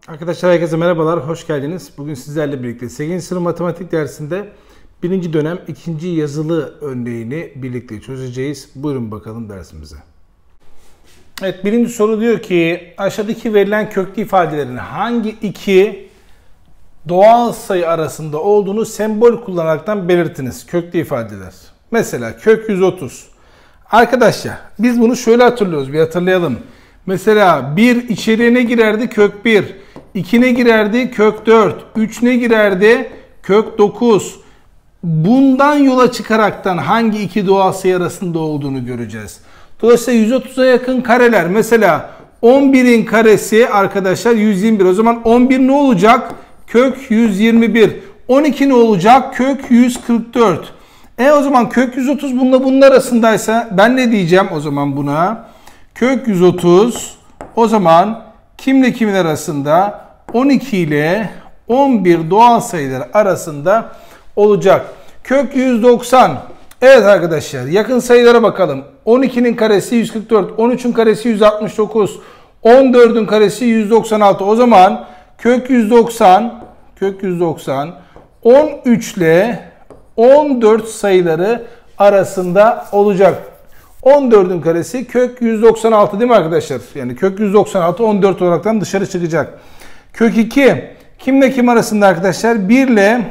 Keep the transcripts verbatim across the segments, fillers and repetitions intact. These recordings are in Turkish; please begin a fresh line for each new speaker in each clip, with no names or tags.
Arkadaşlar herkese merhabalar, hoş geldiniz. Bugün sizlerle birlikte sekizinci sınıf matematik dersinde birinci dönem ikinci yazılı örneğini birlikte çözeceğiz. Buyurun bakalım dersimize. Evet, birinci soru diyor ki aşağıdaki verilen köklü ifadelerin hangi iki doğal sayı arasında olduğunu sembol kullanaraktan belirtiniz. Köklü ifadeler. Mesela kök yüz otuz. Arkadaşlar biz bunu şöyle hatırlıyoruz, bir hatırlayalım. Mesela bir içeriye ne girerdi? Kök bir. iki ne girerdi? Kök dört. üç ne girerdi? Kök dokuz. Bundan yola çıkaraktan hangi iki doğal sayı arasında olduğunu göreceğiz. Dolayısıyla yüz otuza yakın kareler. Mesela on birin karesi arkadaşlar yüz yirmi bir. O zaman on bir ne olacak? Kök yüz yirmi bir. on iki ne olacak? Kök yüz kırk dört. E o zaman kök yüz otuz bununla bunun arasındaysa ben ne diyeceğim o zaman buna? Kök yüz otuz o zaman kimle kimin arasında? on iki ile on bir doğal sayılar arasında olacak. Kök yüz doksan. Evet arkadaşlar yakın sayılara bakalım. on ikinin karesi yüz kırk dört, on üçün karesi yüz altmış dokuz, on dördün karesi yüz doksan altı. O zaman kök yüz doksan, kök yüz doksan on üç ile on dört sayıları arasında olacak. on dördün karesi kök yüz doksan altı değil mi arkadaşlar? Yani kök yüz doksan altı on dört olaraktan dışarı çıkacak. Kök iki kimle kim arasında arkadaşlar? bir ile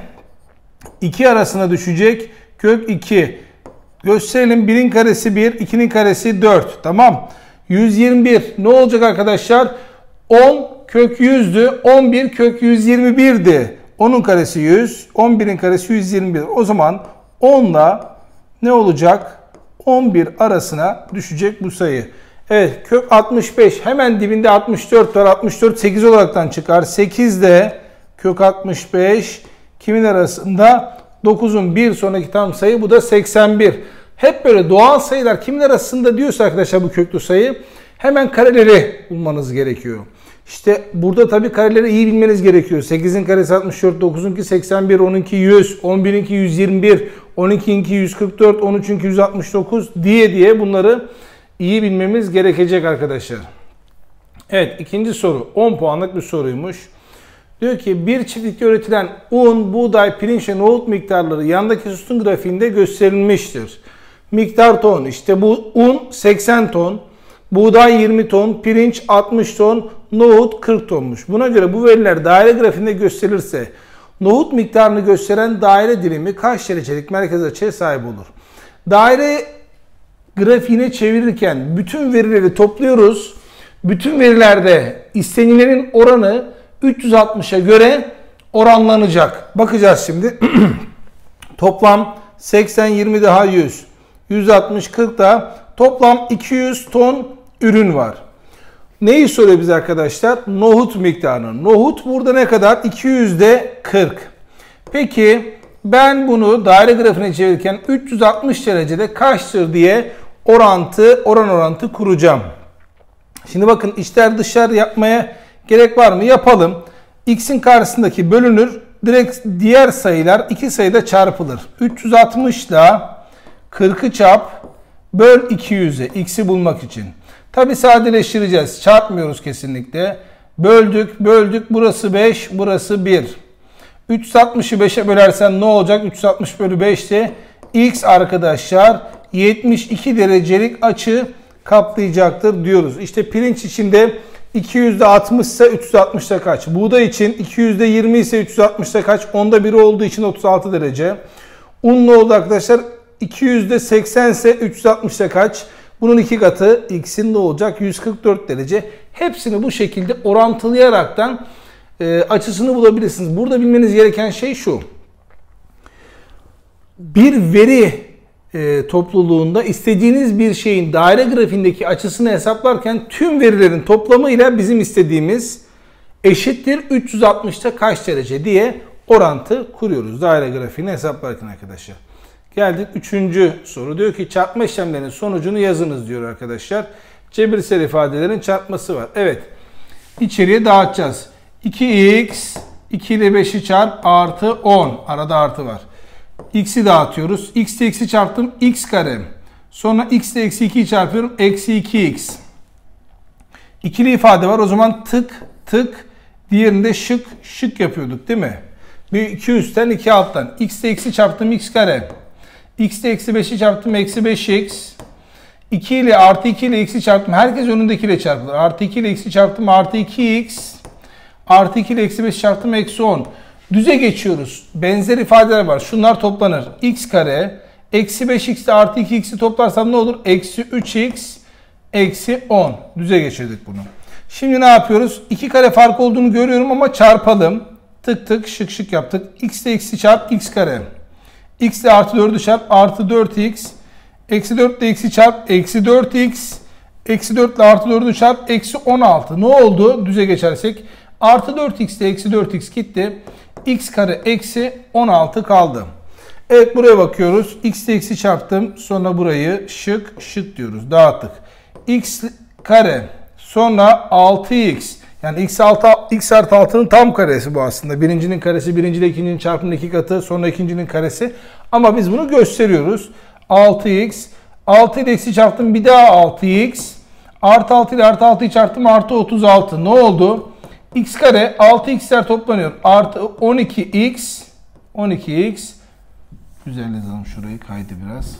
iki arasına düşecek. Kök iki. Gösterelim. birin karesi bir, ikinin karesi dört. Tamam. yüz yirmi bir ne olacak arkadaşlar? on kök yüzdü. on bir kök yüz yirmi bir'di. onun karesi yüz. on birin karesi yüz yirmi bir. O zaman on ile ne olacak? on bir arasına düşecek bu sayı. Evet, kök altmış beş hemen dibinde altmış dört var. altmış dört sekiz olaraktan çıkar. sekiz de kök altmış beş kimin arasında? dokuzun bir sonraki tam sayı, bu da seksen bir. Hep böyle doğal sayılar kimin arasında diyorsa arkadaşlar bu köklü sayı, hemen kareleri bulmanız gerekiyor. İşte burada tabii kareleri iyi bilmeniz gerekiyor. sekizin karesi altmış dört, dokuzunki seksen bir, onunki yüz, on birinki yüz yirmi bir, on ikinki yüz kırk dört, on üçünki yüz altmış dokuz diye diye bunları iyi bilmemiz gerekecek arkadaşlar. Evet, ikinci soru on puanlık bir soruymuş. Diyor ki bir çiftlikte üretilen un, buğday, pirinç ve nohut miktarları yandaki sütun grafiğinde gösterilmiştir. Miktar ton, işte bu un seksen ton, buğday yirmi ton, pirinç altmış ton, nohut kırk tonmuş. Buna göre bu veriler daire grafiğinde gösterilirse nohut miktarını gösteren daire dilimi kaç derecelik merkez açıya sahip olur? Daire grafiğini çevirirken bütün verileri topluyoruz. Bütün verilerde istenilenin oranı üç yüz altmış'a göre oranlanacak. Bakacağız şimdi. Toplam seksen, yirmi daha yüz. yüz altmış, kırk daha. Toplam iki yüz ton ürün var. Neyi soruyor bize arkadaşlar? Nohut miktarını. Nohut burada ne kadar? iki yüzde kırk. Peki ben bunu daire grafiğine çevirirken üç yüz altmış derecede kaçtır diye orantı, oran orantı kuracağım. Şimdi bakın içler dışlar yapmaya gerek var mı? Yapalım. X'in karşısındaki bölünür. Direkt diğer sayılar iki sayıda çarpılır. üç yüz altmış ile kırk'ı çarp böl iki yüz'e X'i bulmak için. Tabi sadeleştireceğiz. Çarpmıyoruz kesinlikle. Böldük, böldük. Burası beş, burası bir. üç yüz altmış'ı beş'e bölersen ne olacak? üç yüz altmış bölü beş'te X arkadaşlar yetmiş iki derecelik açı kaplayacaktır diyoruz. İşte pirinç içinde iki yüzde altmış ise üç yüz altmış'ta kaç? Buğday için iki yüzde yirmi ise üç yüz altmış'ta kaç? onda biri olduğu için otuz altı derece. Un ne oldu arkadaşlar? iki yüzde seksen ise üç yüz altmış'ta kaç? Bunun iki katı X'in ne olacak? yüz kırk dört derece. Hepsini bu şekilde orantılayaraktan e, açısını bulabilirsiniz. Burada bilmeniz gereken şey şu. Bir veri e, topluluğunda istediğiniz bir şeyin daire grafiğindeki açısını hesaplarken tüm verilerin toplamıyla bizim istediğimiz eşittir üç yüz altmış'ta kaç derece diye orantı kuruyoruz daire grafiğini hesaplarken arkadaşlar. Geldik üçüncü soru. Diyor ki çarpma işlemlerinin sonucunu yazınız diyor arkadaşlar. Cebirsel ifadelerin çarpması var. Evet. İçeriye dağıtacağız. iki x iki ile beş'i çarp artı on. Arada artı var. X'i dağıtıyoruz. X ile x'i çarptım. X kare. Sonra x ile eksi iki'yi çarpıyorum. Eksi iki x. İkili ifade var. O zaman tık tık Diğerinde şık şık yapıyorduk değil mi? Bir iki üstten iki alttan. X'te eksi çarptım x kare. X'te eksi beşi çarptım eksi beş x. iki ile artı iki ile eksi çarptım. Herkes önündekiyle çarpılır. Artı iki ile eksi çarptım artı iki x. Artı iki ile eksi beş çarptım eksi on. Düze geçiyoruz. Benzer ifadeler var. Şunlar toplanır. X kare. Eksi beş x ile artı iki x'i toplarsam ne olur? Eksi üç x. Eksi on. Düze geçirdik bunu. Şimdi ne yapıyoruz? iki kare fark olduğunu görüyorum ama çarpalım. Tık tık şık şık yaptık. X ile eksi çarp x kare. X ile artı dördü çarp artı dört x. Eksi dört ile eksi çarp eksi dört x. Eksi dört ile artı dördü çarp eksi on altı. Ne oldu? Düze geçersek. Artı dört x ile eksi dört x gitti. X kare eksi on altı kaldı. Evet buraya bakıyoruz. X ile eksi çarptım. Sonra burayı şık şık diyoruz. Dağıttık. X kare. Sonra altı x. Yani x, altı, x artı altının tam karesi bu aslında. Birincinin karesi birinci ile ikincinin çarpımının iki katı. Sonra ikincinin karesi. Ama biz bunu gösteriyoruz. altı x. altı ile eksi çarptım. Bir daha altı x. Artı altı ile artı altıyı çarptım. Artı otuz altı. Ne oldu? X kare altı x'ler toplanıyor. Artı on iki x. on iki x. Güzel yazalım şurayı. Kaydı biraz.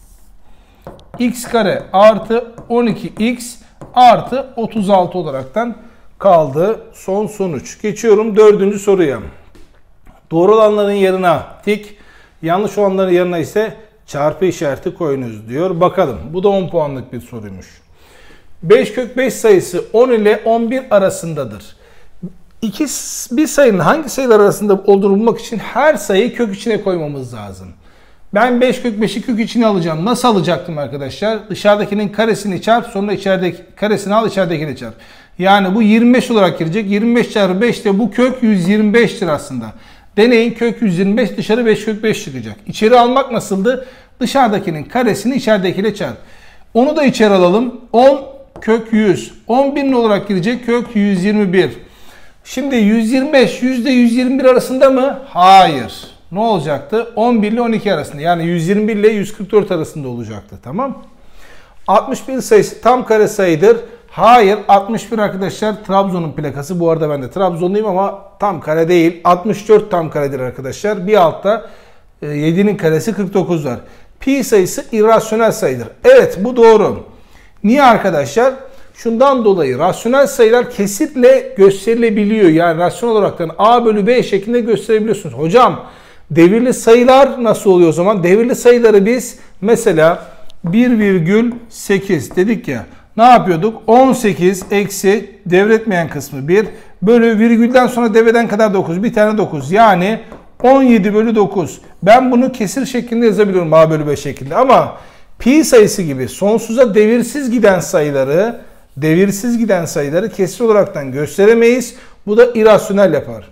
X kare artı on iki x artı otuz altı olaraktan kaldı. Son sonuç. Geçiyorum dördüncü soruya. Doğru olanların yerine tik, yanlış olanların yerine ise çarpı işareti koyunuz diyor. Bakalım. Bu da on puanlık bir soruymuş. beş kök beş sayısı on ile on bir arasındadır. İki, bir sayının hangi sayılar arasında olduğunu bulmak için her sayıyı kök içine koymamız lazım. Ben beş kök beşi kök içine alacağım. Nasıl alacaktım arkadaşlar? Dışarıdakinin karesini çarp, sonra içerideki karesini al, içeridekini çarp. Yani bu yirmi beş olarak girecek. yirmi beş çarpı beş de bu kök yüz yirmi beş'tir aslında. Deneyin, kök yüz yirmi beş, dışarı beş kök beş çıkacak. İçeri almak nasıldı? Dışarıdakinin karesini içeridekiyle çarp. Onu da içeri alalım. on kök yüz. on bin olarak girecek? Kök yüz yirmi bir. Şimdi yüz yirmi beş yüzde yüz yirmi bir arasında mı? Hayır. Ne olacaktı? on bir ile on iki arasında. Yani yüz yirmi bir ile yüz kırk dört arasında olacaktı. Tamam. altmış bir sayısı tam kare sayıdır. Hayır. altmış bir arkadaşlar Trabzon'un plakası. Bu arada ben de Trabzonluyum ama tam kare değil. altmış dört tam karedir arkadaşlar. Bir altta yedi'nin karesi kırk dokuz var. Pi sayısı irrasyonel sayıdır. Evet, bu doğru. Niye arkadaşlar? Şundan dolayı rasyonel sayılar kesitle gösterilebiliyor. Yani rasyonel olaraktan A bölü B şeklinde gösterebiliyorsunuz. Hocam devirli sayılar nasıl oluyor o zaman? Devirli sayıları biz mesela bir virgül sekiz dedik ya. Ne yapıyorduk? on sekiz eksi devretmeyen kısmı bir bölü virgülden sonra devreden kadar dokuz. Bir tane dokuz. Yani on yedi bölü dokuz. Ben bunu kesir şeklinde yazabiliyorum A bölü B şeklinde. Ama pi sayısı gibi sonsuza devirsiz giden sayıları devirsiz giden sayıları kesir olaraktan gösteremeyiz. Bu da irrasyonel yapar.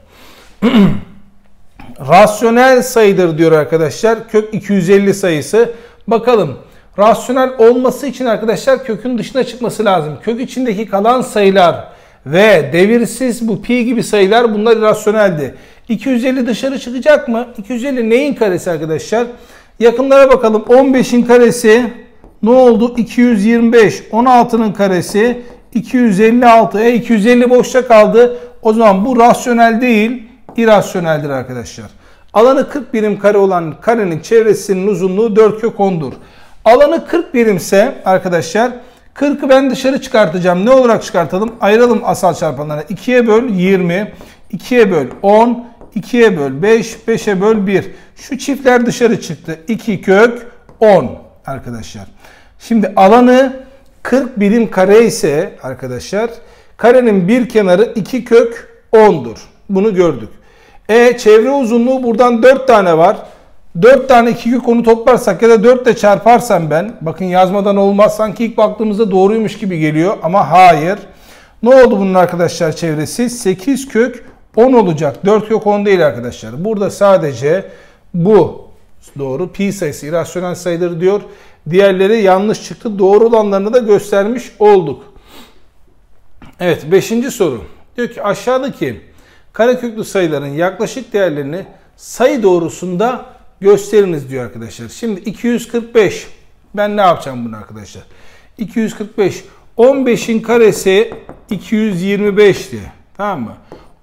Rasyonel sayıdır diyor arkadaşlar. Kök iki yüz elli sayısı. Bakalım. Rasyonel olması için arkadaşlar kökün dışına çıkması lazım. Kök içindeki kalan sayılar ve devirsiz bu pi gibi sayılar, bunlar irrasyoneldi. iki yüz elli dışarı çıkacak mı? iki yüz elli neyin karesi arkadaşlar? Yakınlara bakalım. on beş'in karesi ne oldu? iki yüz yirmi beş. on altı'nın karesi iki yüz elli altı. E iki yüz elli boşta kaldı. O zaman bu rasyonel değil, irrasyoneldir arkadaşlar. Alanı kırk birim kare olan karenin çevresinin uzunluğu dört kök on'dur. Alanı kırk birimse arkadaşlar kırk'ı ben dışarı çıkartacağım. Ne olarak çıkartalım? Ayıralım asal çarpanlarına. ikiye böl yirmi, ikiye böl on, ikiye böl beş, beşe böl bir. Şu çiftler dışarı çıktı. iki kök on arkadaşlar. Şimdi alanı kırk birim kare ise arkadaşlar karenin bir kenarı iki kök on'dur. Bunu gördük. E çevre uzunluğu buradan dört tane var. dört tane iki kök on'u toplarsak ya da dört ile çarparsam ben, bakın yazmadan olmaz, sanki ilk baktığımızda doğruymuş gibi geliyor ama hayır. Ne oldu bunun arkadaşlar çevresi? sekiz kök on olacak. dört kök on değil arkadaşlar. Burada sadece bu doğru. Pi sayısı irrasyonel sayıdır diyor. Diğerleri yanlış çıktı. Doğru olanlarını da göstermiş olduk. Evet, beşinci soru. Diyor ki aşağıdaki kareköklü sayıların yaklaşık değerlerini sayı doğrusunda gösteriniz diyor arkadaşlar. Şimdi iki yüz kırk beş. Ben ne yapacağım bunu arkadaşlar? iki yüz kırk beş. on beş'in karesi iki yüz yirmi beş'ti. Tamam mı?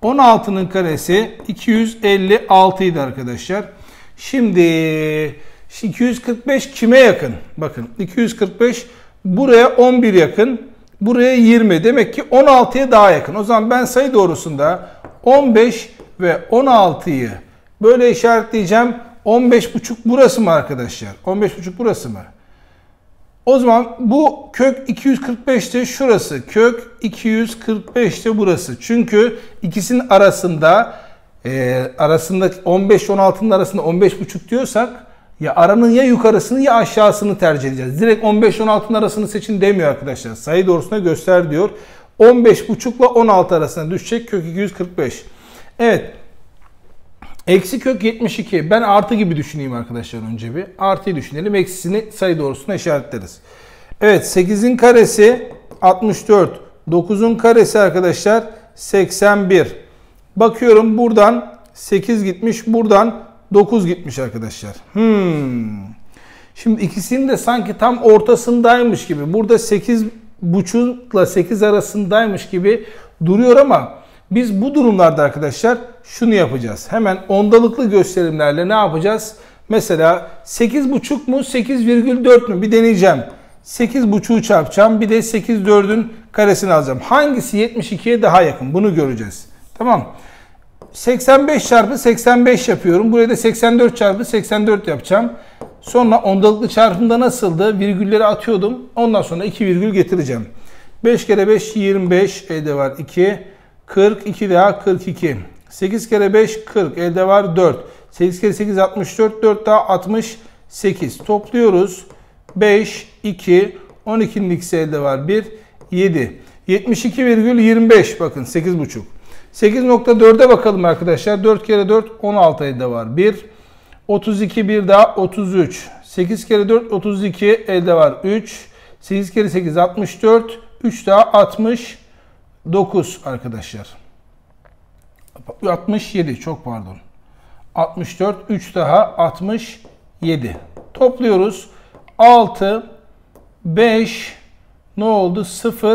on altının karesi iki yüz elli altı idi arkadaşlar. Şimdi iki yüz kırk beş kime yakın? Bakın iki yüz kırk beş buraya on bir yakın. Buraya yirmi. Demek ki on altıya daha yakın. O zaman ben sayı doğrusunda on beş ve on altıyı böyle işaretleyeceğim. on beş buçuk burası mı arkadaşlar? on beş buçuk burası mı? O zaman bu kök iki yüz kırk beşte şurası. Kök iki yüz kırk beşte burası. Çünkü ikisinin arasında e, arasında on beş on altının arasında on beş buçuk diyorsak ya aranın ya yukarısını ya aşağısını tercih edeceğiz. Direkt on beş on altının arasını seçin demiyor arkadaşlar. Sayı doğrusuna göster diyor. on beş buçuk ile on altı arasına düşecek kök iki yüz kırk beş. Evet. Eksi kök yetmiş iki. Ben artı gibi düşüneyim arkadaşlar önce bir. Artıyı düşünelim. Eksisini sayı doğrusuna işaretleriz. Evet, sekizin karesi altmış dört. dokuzun karesi arkadaşlar seksen bir. Bakıyorum buradan sekiz gitmiş. Buradan dokuz gitmiş arkadaşlar. Hmm. Şimdi ikisinin de sanki tam ortasındaymış gibi. Burada sekiz buçukla sekiz arasındaymış gibi duruyor ama biz bu durumlarda arkadaşlar şunu yapacağız. Hemen ondalıklı gösterimlerle ne yapacağız? Mesela sekiz buçuk mu sekiz virgül dört mü bir deneyeceğim. sekiz buçuğu çarpacağım. Bir de sekiz dördün karesini alacağım. Hangisi yetmiş ikiye daha yakın? Bunu göreceğiz. Tamam. seksen beş çarpı seksen beş yapıyorum. Buraya da seksen dört çarpı seksen dört yapacağım. Sonra ondalıklı çarpımda nasıldı? Virgülleri atıyordum. Ondan sonra iki virgül getireceğim. beş kere beş yirmi beş. Elde var iki. kırk iki daha kırk iki. sekiz kere beş kırk. Elde var dört. sekiz kere sekiz altmış dört. dört daha altmış sekiz. Topluyoruz. beş, iki. on ikinin ikisi elde var bir. yedi. yetmiş iki virgül yirmi beş. Bakın sekiz buçuk. sekiz nokta dörde bakalım arkadaşlar. dört kere dört on altı elde var bir. otuz iki bir daha otuz üç. sekiz kere dört otuz iki elde var üç. sekiz kere sekiz altmış dört. üç daha altmış dokuz arkadaşlar. altmış yedi çok pardon. altmış dört üç daha altmış yedi. Topluyoruz. altı beş ne oldu? sıfır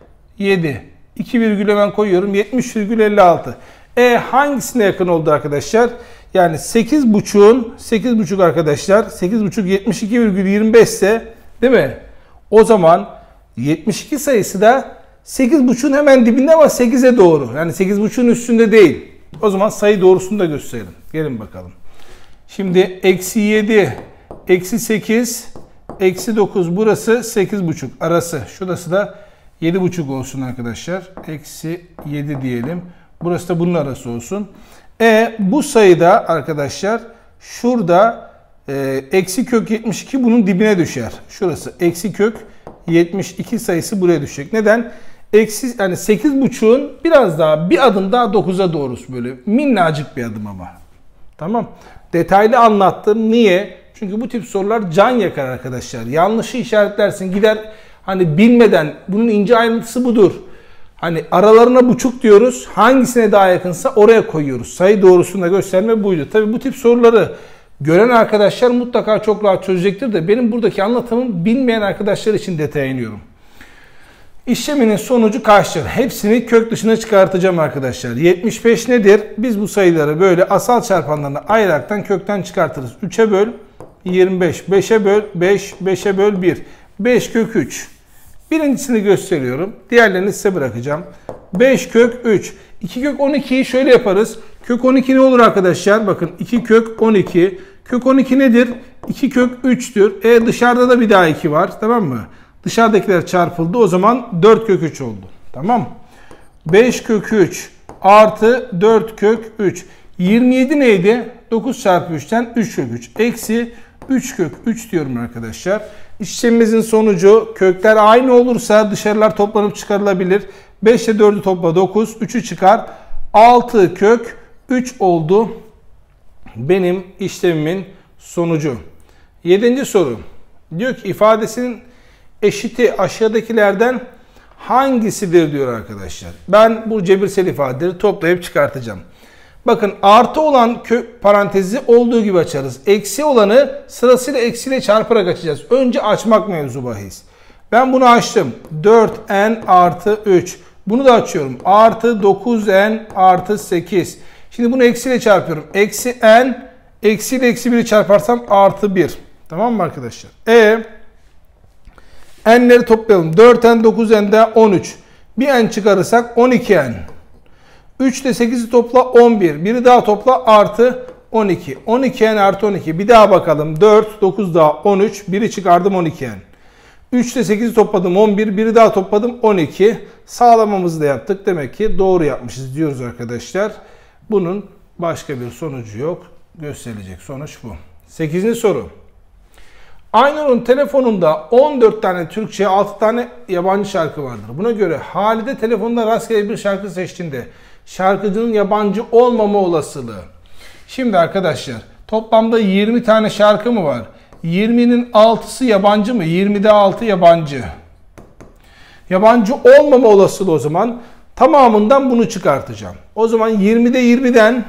yedi. iki virgül hemen koyuyorum. yetmiş virgül elli altı. E hangisine yakın oldu arkadaşlar? Yani sekiz buçuğun sekiz buçuk arkadaşlar. sekiz buçuk yetmiş iki virgül yirmi beş ise değil mi? O zaman yetmiş iki sayısı da sekiz buçuğun hemen dibinde ama sekize doğru. Yani sekiz buçuğun üstünde değil. O zaman sayı doğrusunu da gösterelim. Gelin bakalım. Şimdi eksi yedi, eksi sekiz, eksi dokuz burası sekiz buçuk arası. Şurası da yedi buçuk olsun arkadaşlar. Eksi yedi diyelim. Burası da bunun arası olsun. E bu sayıda arkadaşlar şurada e, eksi kök yetmiş iki bunun dibine düşer. Şurası eksi kök yetmiş iki sayısı buraya düşecek. Neden? Eksi yani sekiz buçuğun biraz daha bir adım daha dokuza doğrusu böyle minnacık bir adım ama. Tamam. Detaylı anlattım. Niye? Çünkü bu tip sorular can yakar arkadaşlar. Yanlışı işaretlersin gider hani bilmeden bunun ince ayrıntısı budur. Hani aralarına buçuk diyoruz. Hangisine daha yakınsa oraya koyuyoruz. Sayı doğrusunu da gösterme buydu. Tabii bu tip soruları gören arkadaşlar mutlaka çok rahat çözecektir de benim buradaki anlatımım bilmeyen arkadaşlar için detaya iniyorum. İşleminin sonucu kaçtır? Hepsini kök dışına çıkartacağım arkadaşlar. yetmiş beş nedir? Biz bu sayıları böyle asal çarpanlarına ayıraraktan kökten çıkartırız. üçe böl yirmi beş. beşe böl beş. beşe böl bir. beş kök üç. Birincisini gösteriyorum. Diğerlerini size bırakacağım. beş kök üç. iki kök on ikiyi şöyle yaparız. Kök on iki ne olur arkadaşlar? Bakın iki kök on iki. Kök on iki nedir? iki kök üç'tür. E dışarıda da bir daha iki var. Tamam mı? Dışarıdakiler çarpıldı. O zaman dört kök üç oldu. Tamam. beş kök üç artı dört kök üç. yirmi yedi neydi? dokuz çarpı üç'ten üç kök üç. Eksi üç kök üç diyorum arkadaşlar. İşlemimizin sonucu kökler aynı olursa dışarılar toplanıp çıkarılabilir. beş ile dörd'ü topla dokuz. üç'ü çıkar. altı kök üç oldu. Benim işlemimin sonucu. yedinci soru. Diyor ki ifadesinin eşiti aşağıdakilerden hangisidir diyor arkadaşlar. Ben bu cebirsel ifadeleri toplayıp çıkartacağım. Bakın artı olan kök parantezi olduğu gibi açarız. Eksi olanı sırasıyla eksiyle çarparak açacağız. Önce açmak mevzu bahis. Ben bunu açtım. dört n artı üç. Bunu da açıyorum. Artı dokuz n artı sekiz. Şimdi bunu eksiyle çarpıyorum. Eksi n, eksi ile eksi biri çarparsam artı bir. Tamam mı arkadaşlar? E n'leri toplayalım. dört n, dokuz n de on üç. Bir n çıkarırsak on iki n. üç ile sekizi topla on bir. Biri daha topla artı on iki. on iki n artı on iki. Bir daha bakalım. dört, dokuz daha on üç. Biri çıkardım on iki n. üç ile sekizi topladım on bir. Biri daha topladım on iki. Sağlamamızı da yaptık. Demek ki doğru yapmışız diyoruz arkadaşlar. Bunun başka bir sonucu yok. Gösterilecek sonuç bu. sekizinci soru. Aynur'un telefonunda on dört tane Türkçe, altı tane yabancı şarkı vardır. Buna göre Halide telefonda rastgele bir şarkı seçtiğinde şarkıcının yabancı olmama olasılığı. Şimdi arkadaşlar toplamda yirmi tane şarkı mı var? yirminin altısı yabancı mı? yirmide altı yabancı. Yabancı olmama olasılığı o zaman tamamından bunu çıkartacağım. O zaman yirmide yirmiden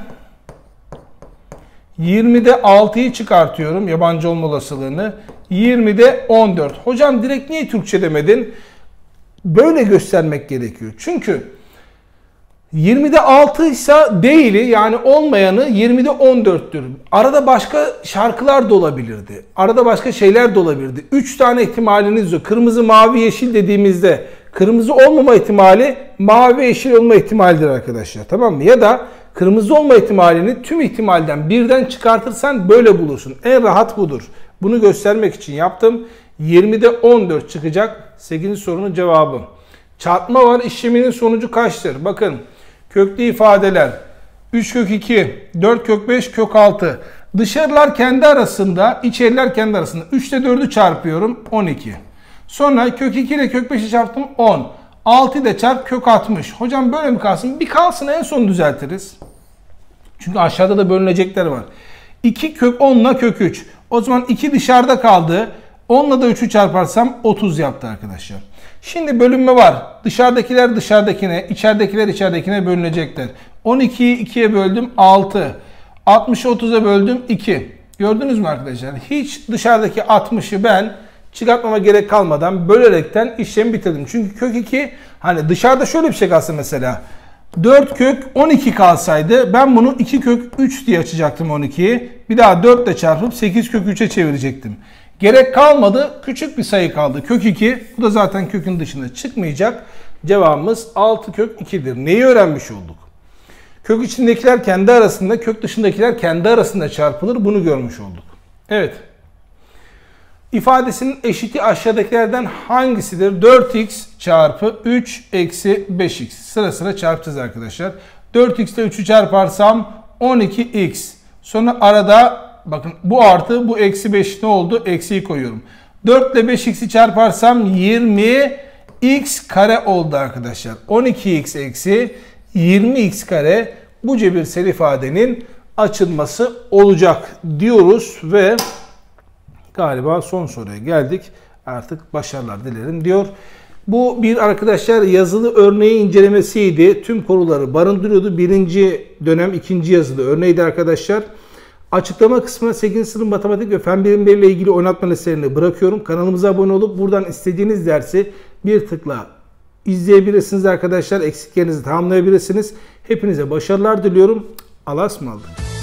yirmide altıyı çıkartıyorum yabancı olma olasılığını. yirmide on dört. Hocam direkt niye Türkçe demedin? Böyle göstermek gerekiyor. Çünkü yirmide altı ise değili yani olmayanı yirmide on dörttür. Arada başka şarkılar da olabilirdi. Arada başka şeyler de olabilirdi. üç tane ihtimaliniz yok. Kırmızı, mavi, yeşil dediğimizde kırmızı olmama ihtimali mavi, yeşil olma ihtimalidir arkadaşlar. Tamam mı? Ya da kırmızı olma ihtimalini tüm ihtimalden birden çıkartırsan böyle bulursun. En rahat budur. Bunu göstermek için yaptım. yirmide on dört çıkacak. sekizinci sorunun cevabı. Çarpma var. İşleminin sonucu kaçtır? Bakın. Köklü ifadeler. üç kök iki, dört kök beş, kök altı. Dışarılar kendi arasında, içeriler kendi arasında. üç ile dördü çarpıyorum. on iki. Sonra kök iki ile kök beşi çarptım. on. altı ile çarp kök altmış. Hocam böyle mi kalsın? Bir kalsın, en son düzeltiriz. Çünkü aşağıda da bölünecekler var. iki kök on ile kök üç. O zaman iki dışarıda kaldı. on ile da üçü çarparsam otuz yaptı arkadaşlar. Şimdi bölünme var. Dışarıdakiler dışarıdakine, içeridekiler içeridekine bölünecekler. on ikiyi ikiye böldüm altı. altmışı otuza böldüm iki. Gördünüz mü arkadaşlar? Hiç dışarıdaki altmışı ben çıkartmama gerek kalmadan bölerekten işlemi bitirdim. Çünkü kök iki, hani dışarıda şöyle bir şey kalsa mesela. dört kök on iki kalsaydı ben bunu iki kök üç diye açacaktım on ikiyi. Bir daha dört ile çarpıp sekiz kök üçe çevirecektim. Gerek kalmadı. Küçük bir sayı kaldı. Kök iki. Bu da zaten kökün dışına çıkmayacak. Cevabımız altı kök iki'dir. Neyi öğrenmiş olduk? Kök içindekiler kendi arasında, kök dışındakiler kendi arasında çarpılır. Bunu görmüş olduk. Evet. İfadesinin eşiti aşağıdakilerden hangisidir? dört x çarpı üç eksi beş x. Sıra sıra çarpacağız arkadaşlar. dört x ile üçü çarparsam on iki x. Sonra arada bakın bu artı bu eksi beş ne oldu? Eksiyi koyuyorum. dört ile beş x'i çarparsam yirmi x kare oldu arkadaşlar. on iki x eksi yirmi x kare bu cebirsel ifadenin açılması olacak diyoruz ve galiba son soruya geldik. Artık başarılar dilerim diyor. Bu bir arkadaşlar yazılı örneği incelemesiydi. Tüm konuları barındırıyordu. Birinci dönem ikinci yazılı örneğiydi arkadaşlar. Açıklama kısmına sekizinci sınıf matematik ve fen bilimleriyle ilgili oynatma listelerini bırakıyorum. Kanalımıza abone olup buradan istediğiniz dersi bir tıkla izleyebilirsiniz arkadaşlar. Eksiklerinizi tamamlayabilirsiniz. Hepinize başarılar diliyorum. Allah'a ısmarladık.